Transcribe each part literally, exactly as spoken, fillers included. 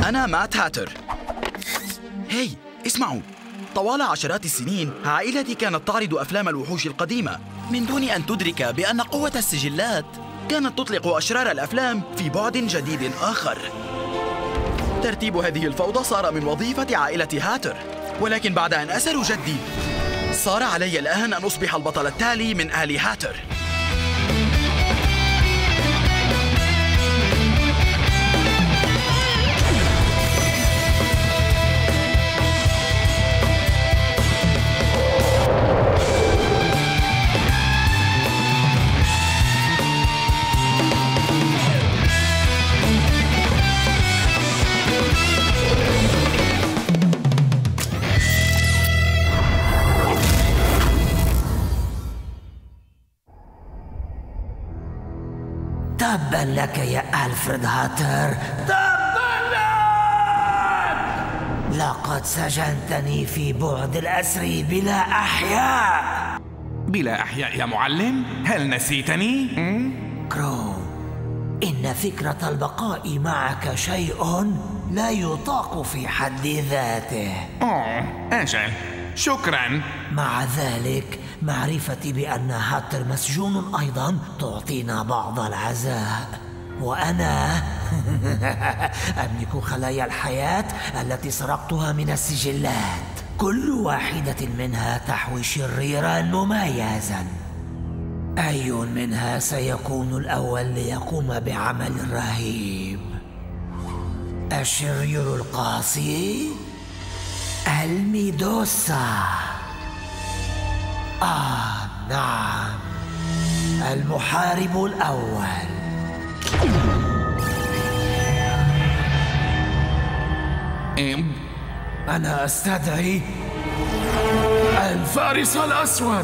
أنا مات هاتر. هاي اسمعوا، طوال عشرات السنين عائلتي كانت تعرض أفلام الوحوش القديمة من دون أن تدرك بأن قوة السجلات كانت تطلق أشرار الأفلام في بعد جديد آخر. ترتيب هذه الفوضى صار من وظيفة عائلة هاتر، ولكن بعد أن أسروا جدي صار علي الآن أن أصبح البطل التالي من آل هاتر. تبا لك يا ألفريد هاتر، تبا لك! لقد سجنتني في بعد الأسر بلا أحياء. بلا أحياء يا معلم؟ هل نسيتني؟ كرو، إن فكرة البقاء معك شيء لا يطاق في حد ذاته. أوه أجل، شكراً. مع ذلك معرفتي بأن هاتر مسجون أيضاً تعطينا بعض العزاء، وأنا أملك خلايا الحياة التي سرقتها من السجلات، كل واحدة منها تحوي شريراً مميزاً. أي منها سيكون الأول ليقوم بعمل رهيب؟ الشرير القاسي؟ الميدوسا. آه نعم، المحارب الأول. أنا أستدعي الفارس الأسود.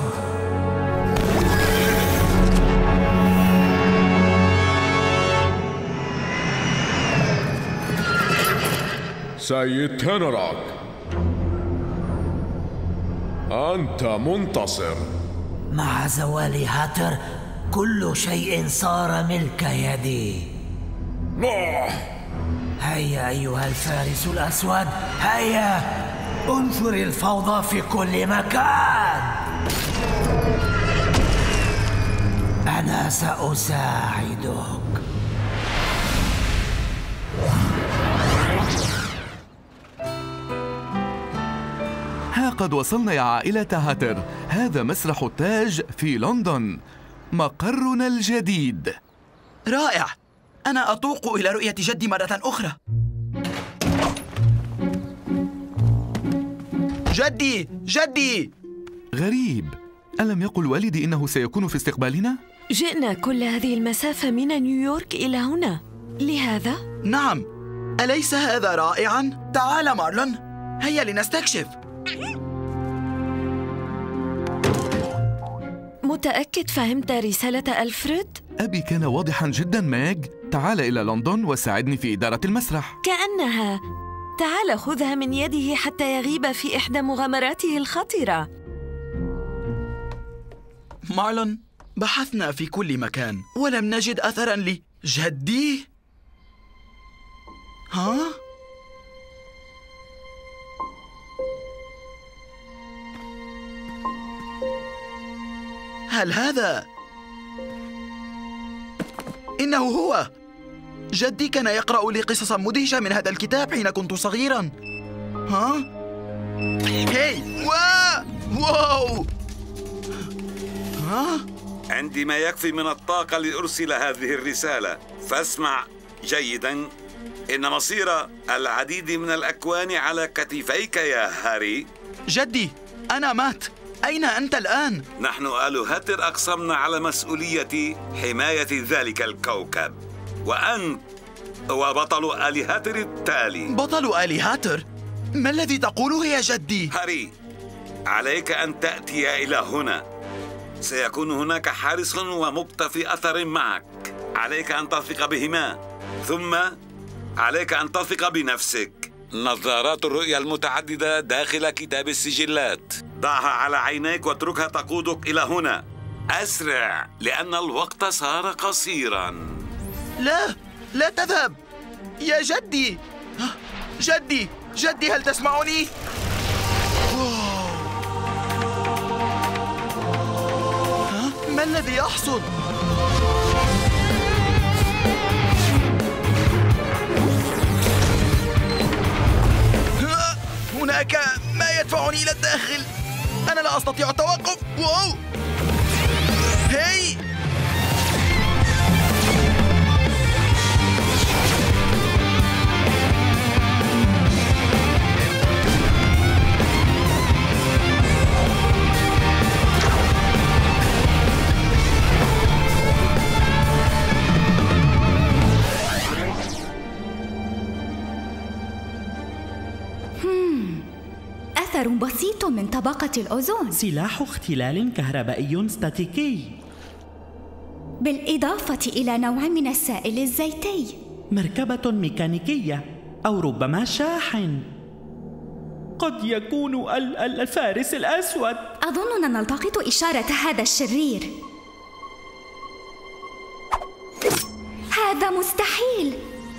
سيد تنراك، أنت منتصر. مع زوال هاتر كل شيء صار ملك يدي. هيا أيها الفارس الأسود، هيا انثر الفوضى في كل مكان. أنا سأساعدك. ها قد وصلنا يا عائلة هاتر، هذا مسرح التاج في لندن، مقرنا الجديد. رائع، أنا أتوق إلى رؤية جدي مرة أخرى. جدي جدي غريب، ألم يقل والدي إنه سيكون في استقبالنا؟ جئنا كل هذه المسافة من نيويورك إلى هنا لهذا؟ نعم، أليس هذا رائعاً؟ تعال مارلون، هيا لنستكشف. متأكد فهمت رسالة ألفريد؟ أبي كان واضحاً جداً ماج، تعال إلى لندن وساعدني في إدارة المسرح. كأنها تعال خذها من يده حتى يغيب في إحدى مغامراته الخطرة. مارلون، بحثنا في كل مكان ولم نجد أثراً لجدي. ها؟ هل هذا؟ إنه هو! جدي كان يقرأ لي قصصاً مدهشة من هذا الكتاب حين كنت صغيراً. ها؟ هاي! واو! واو! ها؟ عندي ما يكفي من الطاقة لأرسل هذه الرسالة، فاسمع جيداً. إن مصير العديد من الأكوان على كتفيك يا هاري. جدي، أنا مات. أين أنت الآن؟ نحن آل هاتر أقسمنا على مسؤولية حماية ذلك الكوكب، وأنت هو بطل آل هاتر التالي. بطل آل هاتر؟ ما الذي تقوله يا جدي؟ هاري، عليك أن تأتي إلى هنا. سيكون هناك حارس ومقتفي أثر معك. عليك أن تثق بهما، ثم عليك أن تثق بنفسك. نظارات الرؤية المتعددة داخل كتاب السجلات، ضعها على عينيك واتركها تقودك إلى هنا. أسرع، لأن الوقت صار قصيراً. لا، لا تذهب يا جدي. جدي جدي هل تسمعني؟ ها؟ ما الذي يحصل؟ هناك ما يدفعني إلى الداخل. أنا لا أستطيع التوقف. واو. هاي أثر بسيط من طبقة الأوزون. سلاح اختلال كهربائي ستاتيكي، بالإضافة إلى نوع من السائل الزيتي. مركبة ميكانيكية أو ربما شاحن. قد يكون ال- ال- الفارس الأسود. أظننا نلتقط إشارة هذا الشرير. هذا مستحيل.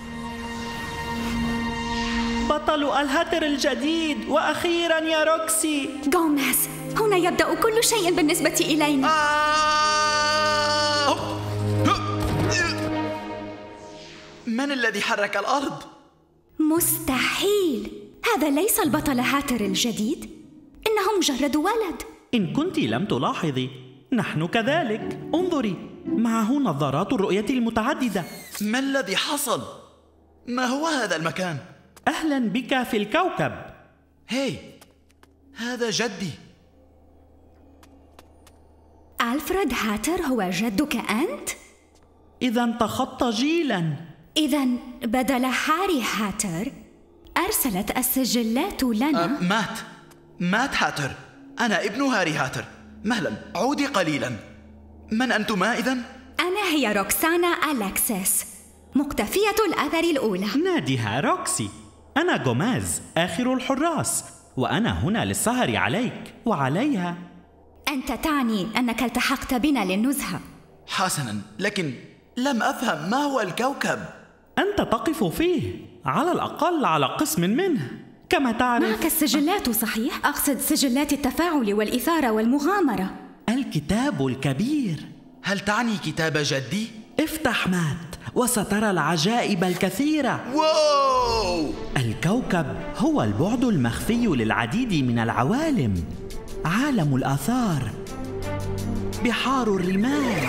بطل الهاتر الجديد، وأخيرا يا روكسي. غوميز، هنا يبدأ كل شيء بالنسبة إلينا. من الذي حرك الأرض؟ مستحيل. هذا ليس البطل هاتر الجديد، إنه مجرد ولد. إن كنت لم تلاحظي، نحن كذلك. انظري، معه نظارات الرؤية المتعددة. ما الذي حصل؟ ما هو هذا المكان؟ أهلا بك في الكوكب. هاي، هذا جدي. ألفريد هاتر هو جدك أنت؟ إذا تخطى جيلا. إذا بدل هاري هاتر أرسلت السجلات لنا. أه مات مات هاتر. أنا ابن هاري هاتر. مهلا، عودي قليلا. من أنتما إذن؟ أنا هي روكسانا أليكسيس، مقتفية الأثر الأولى. ناديها روكسي. أنا غوميز آخر الحراس، وأنا هنا للسهر عليك وعليها. أنت تعني أنك التحقت بنا للنزهة. حسنا، لكن لم أفهم ما هو الكوكب. أنت تقف فيه، على الأقل على قسم منه كما تعرف. معك السجلات صحيح؟ أقصد سجلات التفاعل والإثارة والمغامرة. الكتاب الكبير. هل تعني كتاب جدي؟ افتح مات وسترى العجائب الكثيرة. واو! الكوكب هو البعد المخفي للعديد من العوالم. عالم الآثار، بحار الرمال،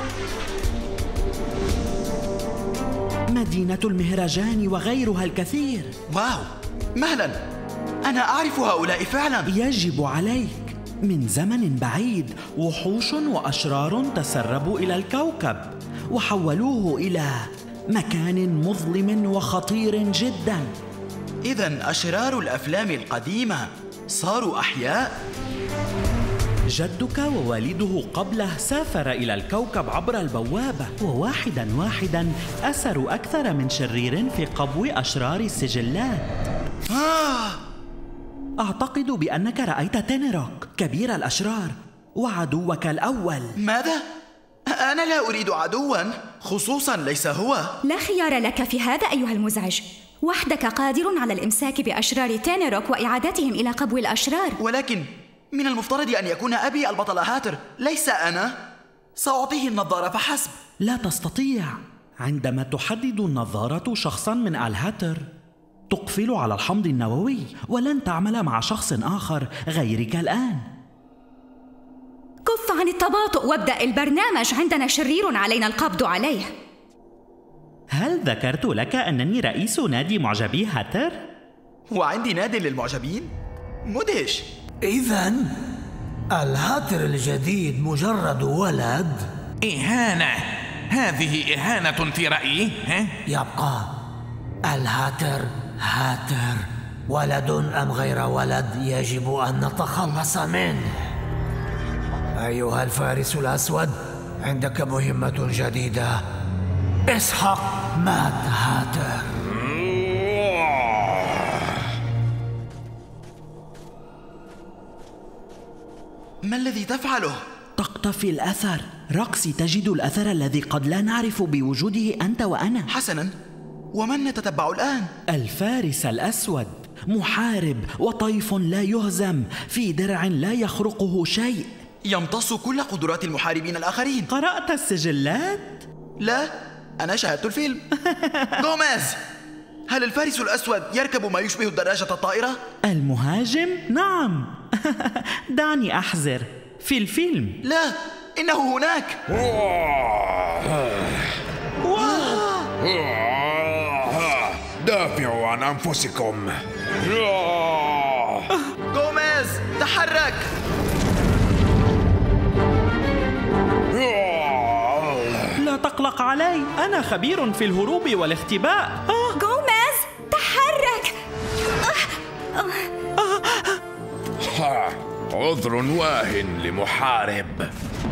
مدينة المهرجان وغيرها الكثير. واو! مهلا، أنا أعرف هؤلاء فعلا. يجب عليك. من زمن بعيد وحوش وأشرار تسربوا إلى الكوكب وحولوه إلى مكان مظلم وخطير جدا. إذن أشرار الأفلام القديمة صاروا أحياء؟ جدك ووالده قبله سافر إلى الكوكب عبر البوابة، وواحدا واحدا أسروا أكثر من شرير في قبو أشرار السجلات. آه. أعتقد بأنك رأيت تينيروك كبير الأشرار وعدوك الأول. ماذا؟ أنا لا أريد عدوا، خصوصا ليس هو. لا خيار لك في هذا أيها المزعج. وحدك قادر على الإمساك بأشرار تينيروك وإعادتهم إلى قبو الأشرار. ولكن من المفترض أن يكون أبي البطل هاتر، ليس أنا. سأعطيه النظارة فحسب. لا تستطيع. عندما تحدد النظارة شخصا من الهاتر تقفل على الحمض النووي، ولن تعمل مع شخص آخر غيرك الآن. كف عن التباطؤ وابدأ البرنامج. عندنا شرير علينا القبض عليه. هل ذكرت لك أنني رئيس نادي معجبي هاتر؟ وعندي نادي للمعجبين؟ مدهش. إذن الهاتر الجديد مجرد ولد؟ إهانة. هذه إهانة في رأيي. ها؟ يبقى الهاتر هاتر، ولد أم غير ولد يجب أن نتخلص منه. أيها الفارس الأسود، عندك مهمة جديدة. اسحق مات هاتر. ما الذي تفعله؟ تقتفي الأثر. روكسي تجد الأثر الذي قد لا نعرف بوجوده أنت وأنا. حسناً، ومن نتتبع الآن؟ الفارس الأسود، محارب وطيف لا يهزم في درع لا يخرقه شيء، يمتص كل قدرات المحاربين الآخرين. قرأت السجلات؟ لا، أنا شاهدت الفيلم. غوميز، هل الفارس الأسود يركب ما يشبه الدراجة الطائرة؟ المهاجم؟ نعم. دعني أحذر، في الفيلم. لا، إنه هناك. دافعوا عن أنفسكم. غوميز، تحرك. لا تقلق علي، أنا خبير في الهروب والاختباء. غوميز، تحرك. عذر واه لمحارب.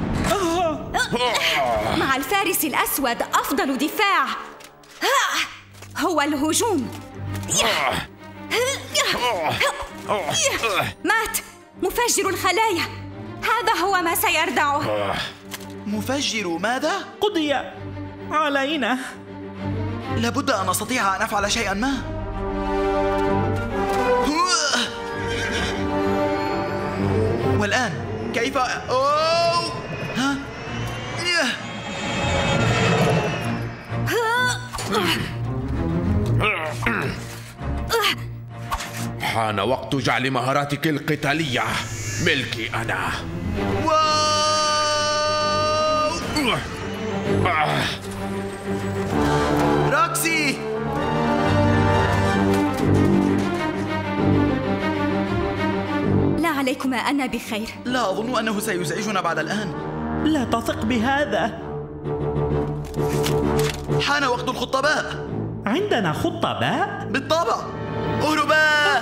مع الفارس الأسود أفضل دفاع هو الهجوم. مات مفجر الخلايا، هذا هو ما سيردعه. مفجر ماذا؟ قضي علينا. لابد أن أستطيع أن أفعل شيئا ما. والآن كيف؟ أوه! ها؟ حان وقت جعل مهاراتك القتالية ملكي أنا. واو! روكسي! لا عليكما، أنا بخير. لا أظن أنه سيزعجنا بعد الآن. لا تثق بهذا. حان وقت الخطباء. عندنا خطباء؟ بالطبع. اهربا!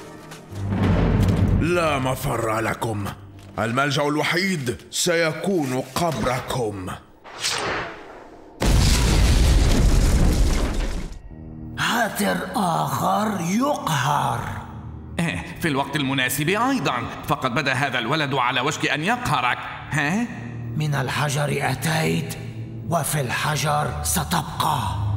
لا مفر لكم، الملجأ الوحيد سيكون قبركم. هاتر آخر يقهر. في الوقت المناسب أيضا، فقد بدا هذا الولد على وشك أن يقهرك. ها؟ من الحجر أتيت وفي الحجر ستبقى.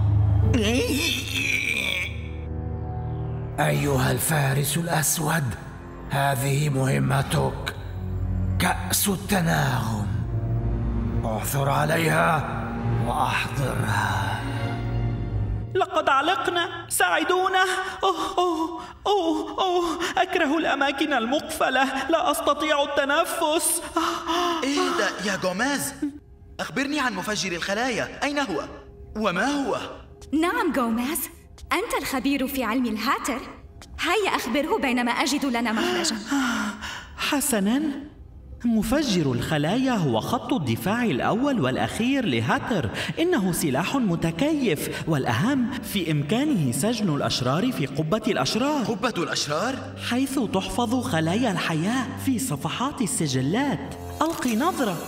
أيها الفارس الأسود، هذه مهمتك، كأس التناغم. اعثر عليها وأحضرها. لقد علقنا، ساعدونا. أوه أوه أوه أوه أكره الأماكن المقفلة، لا أستطيع التنفس. اهدأ يا غوميز، أخبرني عن مفجر الخلايا، أين هو؟ وما هو؟ نعم غوميز، أنت الخبير في علم الهاتر، هيا أخبره بينما أجد لنا مخرجا. حسناً، مفجر الخلايا هو خط الدفاع الأول والأخير لهاتر. إنه سلاح متكيف، والأهم في إمكانه سجن الأشرار في قبة الأشرار. قبة الأشرار؟ حيث تحفظ خلايا الحياة في صفحات السجلات. ألقي نظرة.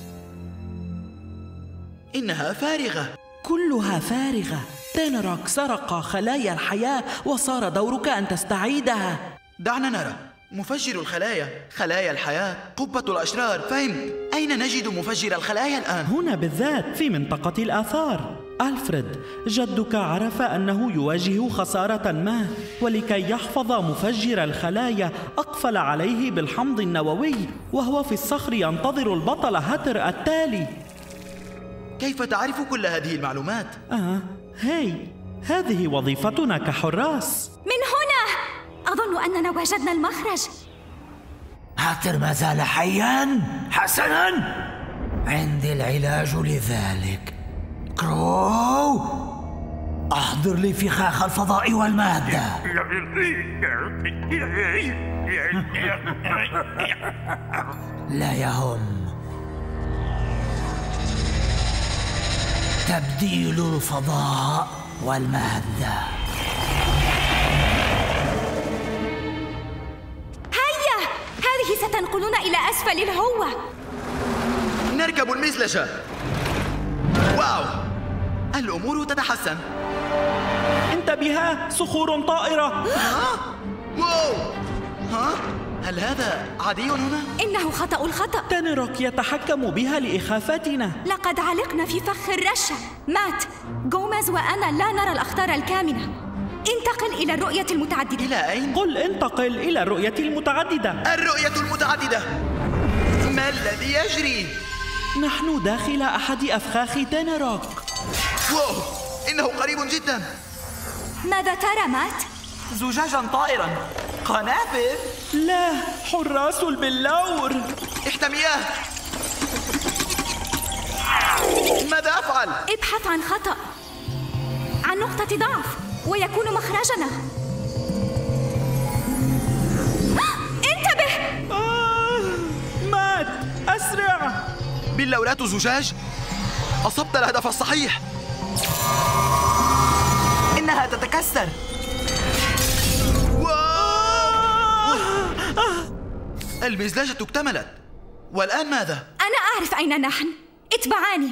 إنها فارغة. كلها فارغة. تانروك سرق خلايا الحياة وصار دورك أن تستعيدها. دعنا نرى. مفجر الخلايا، خلايا الحياة، قبة الأشرار، فهمت. أين نجد مفجر الخلايا الآن؟ هنا بالذات في منطقة الآثار. ألفريد، جدك عرف أنه يواجه خسارة ما، ولكي يحفظ مفجر الخلايا أقفل عليه بالحمض النووي، وهو في الصخر ينتظر البطل هاتر التالي. كيف تعرف كل هذه المعلومات؟ آه، هاي، هذه وظيفتنا كحراس. من هنا أظن أننا وجدنا المخرج. هاتر ما زال حياً؟ حسناً، عندي العلاج لذلك. كرو، أحضر لي فخاخ الفضاء والمادة. لا يهم. تبديل الفضاء والمادة. هيا، هذه ستنقلنا إلى أسفل الهوة. نركب المزلجة. واو، الأمور تتحسن. انتبها، صخور طائرة. ها؟ واو، ها؟ هل هذا عادي هنا؟ إنه خطأ الخطأ. تانيروك يتحكم بها لإخافتنا. لقد علقنا في فخ الرشة. مات، غوميز وأنا لا نرى الأخطار الكامنة. انتقل إلى الرؤية المتعددة. إلى أين؟ قل انتقل إلى الرؤية المتعددة. الرؤية المتعددة. ما الذي يجري؟ نحن داخل أحد أفخاخ تانيروك. واو، إنه قريب جدا. ماذا ترى مات؟ زجاجا طائرا، قنافذ. لا، حراس البلور. احتمياه. ماذا أفعل؟ ابحث عن خطأ، عن نقطة ضعف، ويكون مخرجنا. انتبه! آه، مات، أسرع! بلورات زجاج؟ أصبت الهدف الصحيح. إنها تتكسر. المزلاجة اكتملت. والآن ماذا؟ أنا أعرف أين نحن. اتبعاني.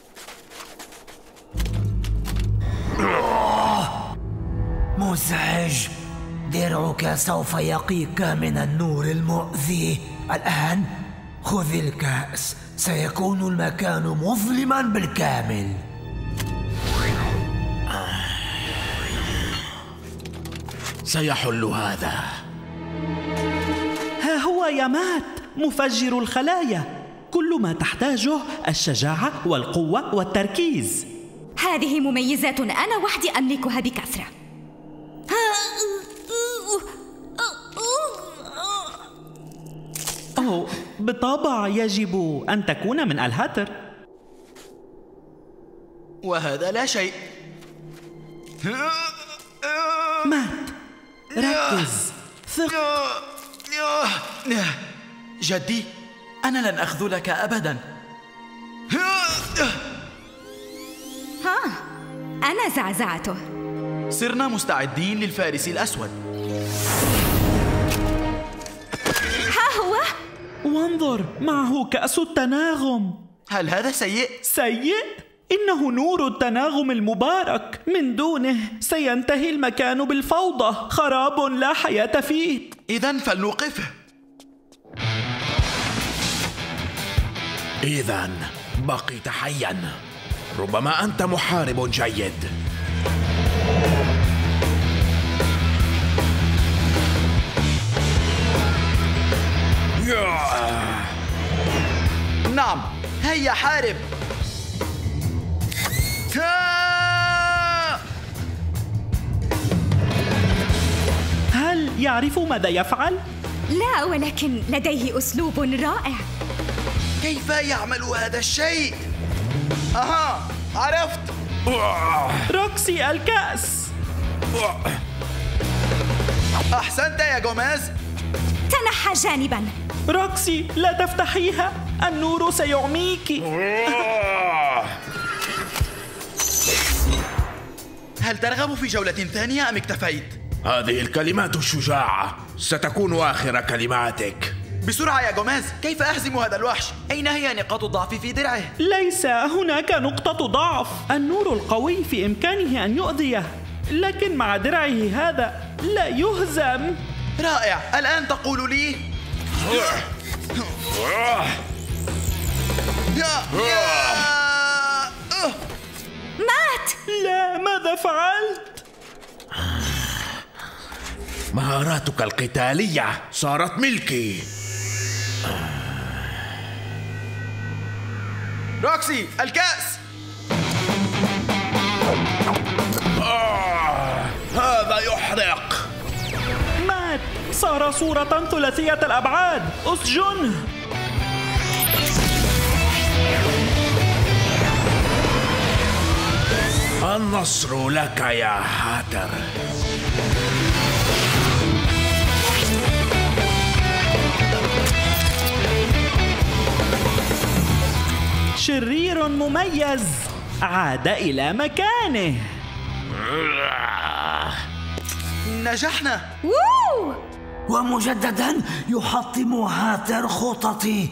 مزعج. درعك سوف يقيك من النور المؤذي. الآن خذ الكأس، سيكون المكان مظلما بالكامل. سيحل هذا. ها هو يا مات، مفجر الخلايا. كل ما تحتاجه الشجاعة والقوة والتركيز. هذه مميزات أنا وحدي أملكها بكثرة. أوه، بالطبع يجب أن تكون من الهاتر. وهذا لا شيء. مات، ركز، ثق. جدي، أنا لن أخذلك أبداً. ها، أنا زعزعته. صرنا مستعدين للفارس الأسود. ها هو. وانظر، معه كأس التناغم. هل هذا سيء؟ سيء؟ إنه نور التناغم المبارك. من دونه سينتهي المكان بالفوضى، خراب لا حياة فيه. إذن فلنوقفه. إذن بقيت حيا. ربما أنت محارب جيد. نعم، هيا حارب. هل يعرف ماذا يفعل؟ لا، ولكن لديه أسلوب رائع. كيف يعمل هذا الشيء؟ أها، عرفت. روكسي، الكأس. أحسنت يا غوميز. تنحى جانباً. روكسي، لا تفتحيها، النور سيعميك. هل ترغب في جولة ثانية أم اكتفيت؟ هذه الكلمات الشجاعة ستكون آخر كلماتك. بسرعة يا غوميز، كيف أهزم هذا الوحش؟ أين هي نقاط الضعف في درعه؟ ليس هناك نقطة ضعف. النور القوي في إمكانه أن يؤذيه، لكن مع درعه هذا لا يهزم. رائع، الآن تقول لي مات. لا، ماذا فعلت؟ مهاراتك القتالية صارت ملكي. روكسي، الكأس. آه، هذا يحرق. مات، صار صورة ثلاثية الأبعاد. أسجنه. النصر لك يا هاتر. شرير مميز عاد إلى مكانه. نجحنا. ووو! ومجددا يحطم هاتر خططي،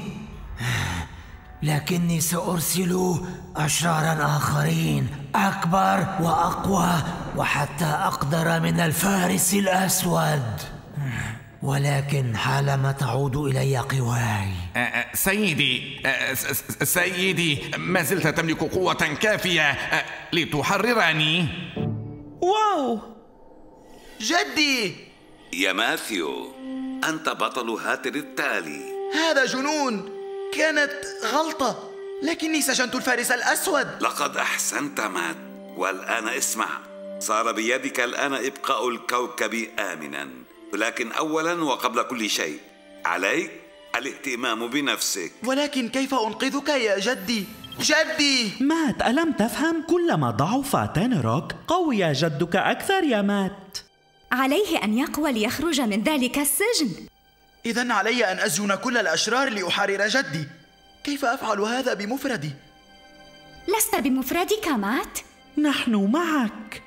لكني سأرسل أشرارا آخرين أكبر وأقوى، وحتى أقدر من الفارس الأسود. ولكن حالما تعود إلي قواي. سيدي سيدي ما زلت تملك قوة كافية لتحررني. واو جدي! يا ماثيو، أنت بطل هاتر التالي. هذا جنون، كانت غلطة، لكني سجنت الفارس الأسود. لقد أحسنت مات، والآن اسمع، صار بيدك الآن إبقاء الكوكب آمناً، ولكن أولاً وقبل كل شيء عليك الاهتمام بنفسك. ولكن كيف أنقذك يا جدي؟ جدي! مات، ألم تفهم؟ كلما ضعف تانروك قوي جدك أكثر يا مات. عليه أن يقوى ليخرج من ذلك السجن. إذن علي أن أسجن كل الأشرار لأحرر جدي. كيف أفعل هذا بمفردي؟ لست بمفردك مات، نحن معك.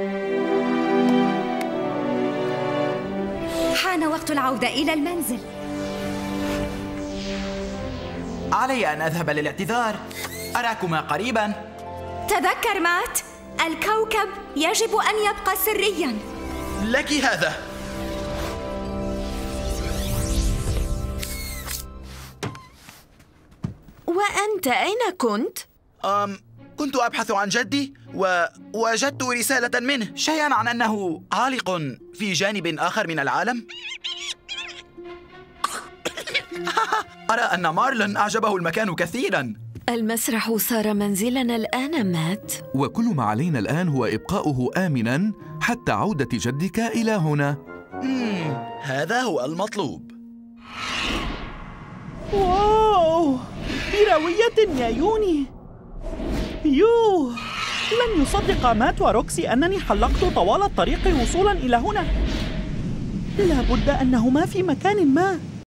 حان وقت العودة إلى المنزل. علي أن أذهب للاعتذار. أراكما قريباً. تذكر مات، الكوكب يجب أن يبقى سرياً. لك هذا. وأنت أين كنت؟ أم كنت أبحث عن جدي ووجدت رسالة منه، شيئاً عن أنه عالق في جانب آخر من العالم. أرى أن مارلون أعجبه المكان كثيراً. المسرح صار منزلنا الآن مات، وكل ما علينا الآن هو إبقاؤه آمناً حتى عودة جدك إلى هنا. مم. هذا هو المطلوب. واو، بروية يا يوني. يوه، لن يصدق مات وروكسي أنني حلقت طوال الطريق وصولاً إلى هنا. لا بد أنهما في مكان ما.